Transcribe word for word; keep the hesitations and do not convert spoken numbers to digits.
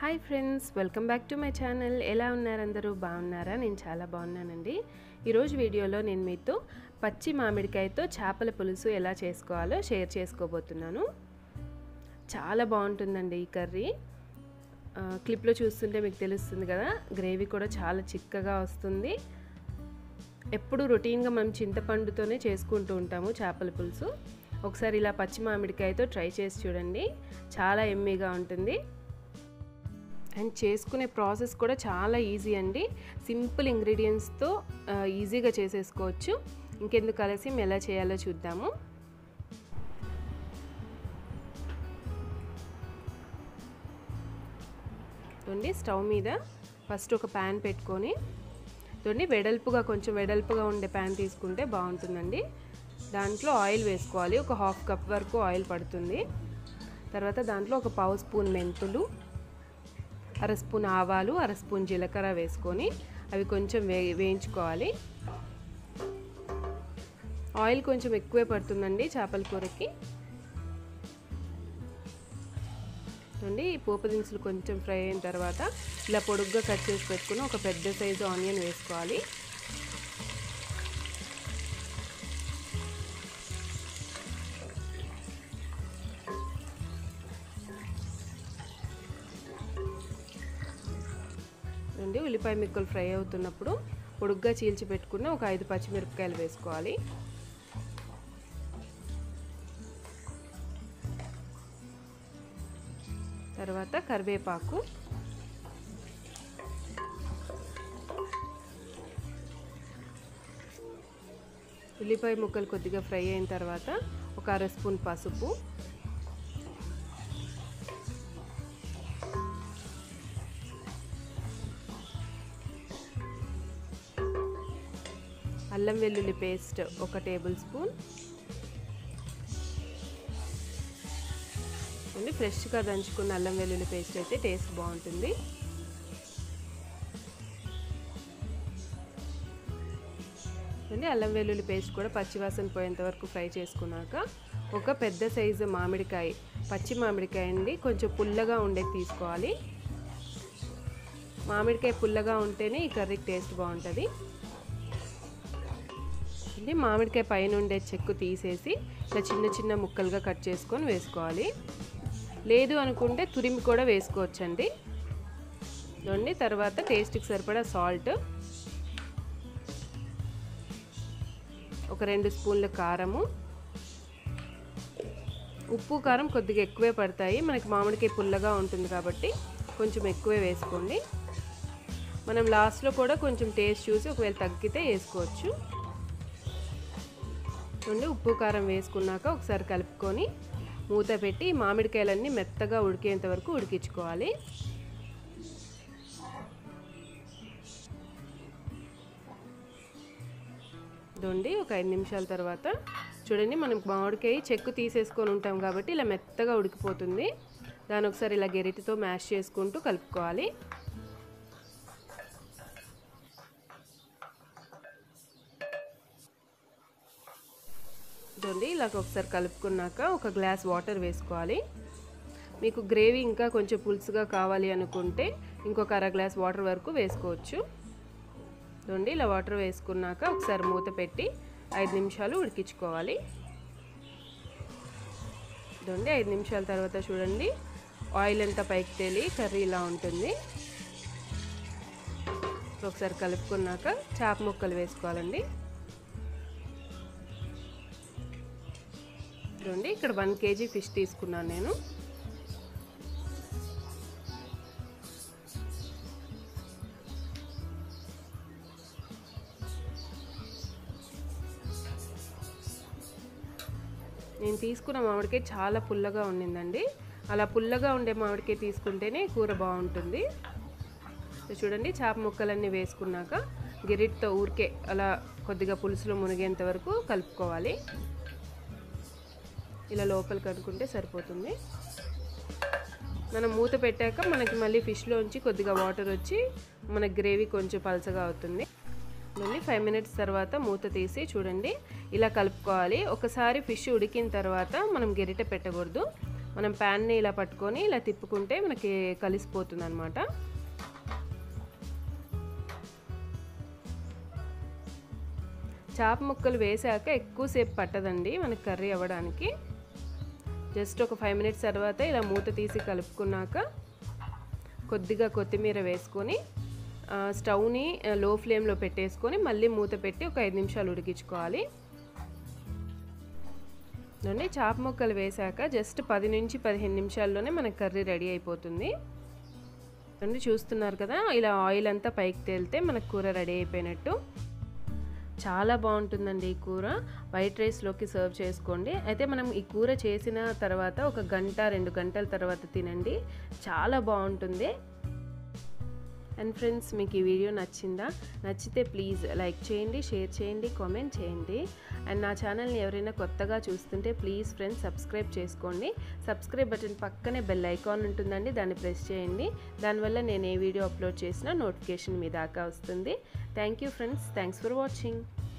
Hi friends, welcome back to my channel. ఎలా ఉన్నారు అందరూ? బాగున్నారా? నేను చాలా బాగున్నానండి. ఈరోజు వీడియోలో నేను మీతో పచ్చి మామిడికాయతో చేపల పులుసు ఎలా చేసుకోవాలో షేర్ చేసుకోబోతున్నాను. చాలా బాగుంటుందండి ఈ కర్రీ. క్లిప్లో చూస్తుంటే మీకు తెలుస్తుంది కదా, గ్రేవీ కూడా చాలా చిక్కగా వస్తుంది. ఎప్పుడు రొటీన్గా మనం చింతపండుతోనే చేసుకుంటూ ఉంటాము చేపల పులుసు. ఒకసారి ఇలా పచ్చి మామిడికాయతో ట్రై చేసి చూడండి, చాలా ఎమ్మీగా ఉంటుంది. అండ్ చేసుకునే ప్రాసెస్ కూడా చాలా ఈజీ అండి. సింపుల్ ఇంగ్రీడియంట్స్తో ఈజీగా చేసేసుకోవచ్చు. ఇంకెందుకు ఆలస్యం, ఎలా చేయాలో చూద్దాము. చూడండి, స్టవ్ మీద ఫస్ట్ ఒక ప్యాన్ పెట్టుకొని, చూడండి వెడల్పుగా కొంచెం వెడల్పుగా ఉండే ప్యాన్ తీసుకుంటే బాగుంటుందండి. దాంట్లో ఆయిల్ వేసుకోవాలి. ఒక హాఫ్ కప్ వరకు ఆయిల్ పడుతుంది. తర్వాత దాంట్లో ఒక పావు స్పూన్ మెంతులు, అర స్పూన్ ఆవాలు, అర స్పూన్ జీలకర్ర వేసుకొని అవి కొంచెం వే వేయించుకోవాలి. ఆయిల్ కొంచెం ఎక్కువే పడుతుందండి చేపల కూరకి. చూడండి, ఈ పోపు దినుసులు కొంచెం ఫ్రై అయిన తర్వాత ఇలా పొడుగ్గా కట్ చేసి పెట్టుకుని ఒక పెద్ద సైజు ఆనియన్ వేసుకోవాలి. ఉల్లిపాయ ముక్కలు ఫ్రై అవుతున్నప్పుడు పొడుగ్గా చీల్చి పెట్టుకున్న ఒక ఐదు పచ్చిమిరపకాయలు వేసుకోవాలి. తర్వాత కరివేపాకు, ఉల్లిపాయ ముక్కలు కొద్దిగా ఫ్రై అయిన తర్వాత ఒక అర స్పూన్ పసుపు, అల్లం వెల్లుల్లి పేస్ట్ ఒక టేబుల్ స్పూన్, అండి ఫ్రెష్గా దంచుకున్న అల్లం వెల్లుల్లి పేస్ట్ అయితే టేస్ట్ బాగుంటుంది. అండి అల్లం వెల్లుల్లి పేస్ట్ కూడా పచ్చివాసన పోయేంత వరకు ఫ్రై చేసుకున్నాక ఒక పెద్ద సైజు మామిడికాయ, పచ్చి మామిడికాయ అండి, కొంచెం పుల్లగా ఉండేది తీసుకోవాలి. మామిడికాయ పుల్లగా ఉంటేనే ఈ కర్రీకి టేస్ట్ బాగుంటుంది. మామిడికాయ పైన ఉండే చెక్కు తీసేసి ఇలా చిన్న చిన్న ముక్కలుగా కట్ చేసుకొని వేసుకోవాలి. లేదు అనుకుంటే తురిమి కూడా వేసుకోవచ్చండి. చూడండి, తర్వాత టేస్ట్కి సరిపడా సాల్ట్, ఒక రెండు స్పూన్ల కారము, ఉప్పు కారం కొద్దిగా ఎక్కువే పడతాయి, మనకి మామిడికాయ పుల్లగా ఉంటుంది కాబట్టి కొంచెం ఎక్కువే వేసుకోండి. మనం లాస్ట్లో కూడా కొంచెం టేస్ట్ చూసి ఒకవేళ తగ్గితే వేసుకోవచ్చు. చూడండి, ఉప్పు కారం వేసుకున్నాక ఒకసారి కలుపుకొని మూత పెట్టి మామిడికాయలన్నీ మెత్తగా ఉడికేంత వరకు ఉడికించుకోవాలి. చూడండి, ఒక ఐదు నిమిషాల తర్వాత చూడండి, మనం మామిడికాయ చెక్కు తీసేసుకొని ఉంటాం కాబట్టి ఇలా మెత్తగా ఉడికిపోతుంది. దాని ఒకసారి ఇలా గెరిటితో మ్యాష్ చేసుకుంటూ కలుపుకోవాలి. చూడండి, ఇలాగ ఒకసారి కలుపుకున్నాక ఒక గ్లాస్ వాటర్ వేసుకోవాలి. మీకు గ్రేవీ ఇంకా కొంచెం పులుసుగా కావాలి అనుకుంటే ఇంకొక అర గ్లాస్ వాటర్ వరకు వేసుకోవచ్చు. చూడండి, ఇలా వాటర్ వేసుకున్నాక ఒకసారి మూత పెట్టి ఐదు నిమిషాలు ఉడికించుకోవాలి. చూడండి, ఐదు నిమిషాల తర్వాత చూడండి, ఆయిల్ అంతా పైకి తేలి కర్రీ ఇలా ఉంటుంది. ఒకసారి కలుపుకున్నాక చేప ముక్కలు వేసుకోవాలండి. చూడండి, ఇక్కడ వన్ కేజీ ఫిష్ తీసుకున్నాను నేను. నేను తీసుకున్న మామిడికాయ చాలా పుల్లగా ఉండిందండి. అలా పుల్లగా ఉండే మామిడికాయ తీసుకుంటేనే కూర బాగుంటుంది. చూడండి, చేప ముక్కలన్నీ వేసుకున్నాక గిరిటితో ఊరికే అలా కొద్దిగా పులుసులో మునిగేంత వరకు కలుపుకోవాలి. ఇలా లోపలికి అనుకుంటే సరిపోతుంది. మనం మూత పెట్టాక మనకి మళ్ళీ ఫిష్లోంచి కొద్దిగా వాటర్ వచ్చి మన గ్రేవీ కొంచెం పలచగా అవుతుంది. మళ్ళీ ఫైవ్ మినిట్స్ తర్వాత మూత తీసి చూడండి ఇలా కలుపుకోవాలి. ఒకసారి ఫిష్ ఉడికిన తర్వాత మనం గెరిట పెట్టకూడదు, మనం ప్యాన్ని ఇలా పట్టుకొని ఇలా తిప్పుకుంటే మనకి కలిసిపోతుంది అన్నమాట. చేప ముక్కలు వేసాక ఎక్కువసేపు పట్టదండి మనకి కర్రీ అవ్వడానికి. జస్ట్ ఒక ఫైవ్ మినిట్స్ తర్వాత ఇలా మూత తీసి కలుపుకున్నాక కొద్దిగా కొత్తిమీర వేసుకొని స్టవ్ని లో ఫ్లేమ్లో పెట్టేసుకొని మళ్ళీ మూత పెట్టి ఒక ఐదు నిమిషాలు ఉడికించుకోవాలి. అండి చేప ముక్కలు వేసాక జస్ట్ పది నుంచి పదిహేను నిమిషాల్లోనే మనకి కర్రీ రెడీ అయిపోతుంది. అండి చూస్తున్నారు కదా, ఇలా ఆయిల్ అంతా పైకి తేలితే మనకు కూర రెడీ అయిపోయినట్టు. చాలా బాగుంటుందండి ఈ కూర. వైట్ రైస్లోకి సర్వ్ చేసుకోండి. అయితే మనం ఈ కూర చేసిన తర్వాత ఒక గంట రెండు గంటల తర్వాత తినండి, చాలా బాగుంటుంది. అండ్ ఫ్రెండ్స్, మీకు ఈ వీడియో నచ్చిందా? నచ్చితే ప్లీజ్ లైక్ చేయండి, షేర్ చేయండి, కామెంట్ చేయండి. అండ్ నా ఛానల్ని ఎవరైనా కొత్తగా చూస్తుంటే ప్లీజ్ ఫ్రెండ్స్ సబ్స్క్రైబ్ చేసుకోండి. సబ్స్క్రైబ్ బటన్ పక్కనే బెల్ ఐకాన్ ఉంటుందండి, దాన్ని ప్రెస్ చేయండి. దానివల్ల నేను ఏ వీడియో అప్లోడ్ చేసినా నోటిఫికేషన్ మీ దాకా వస్తుంది. Thank you friends, thanks for watching.